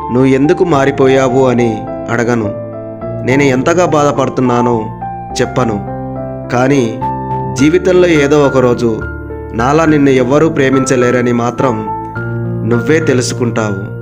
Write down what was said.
నువ్వు ఎందుకు మారిపోయావు అని అడగను. నేను ఎంతగా బాధపడుతున్నానో చెప్పను. కానీ జీవితంలో ఏదో ఒకరోజు నాలా నిన్ను ఎవ్వరూ ప్రేమించలేరని మాత్రం నువ్వే తెలుసుకుంటావు.